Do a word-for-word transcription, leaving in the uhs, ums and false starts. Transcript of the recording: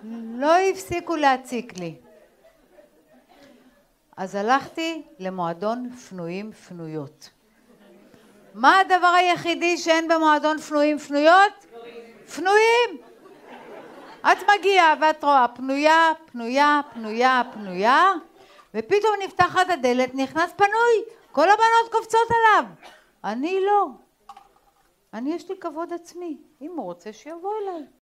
לא הפסיקו להציק לי. אז הלכתי למועדון פנויים פנויות. מה הדבר היחידי שאין במועדון פנויים פנויות? פנויים. את מגיעה ואת רואה פנויה, פנויה, פנויה, פנויה, ופתאום נפתחת הדלת, נכנס פנוי. כל הבנות קופצות עליו. אני לא. אני יש לי כבוד עצמי. אם הוא רוצה שיבוא אליי.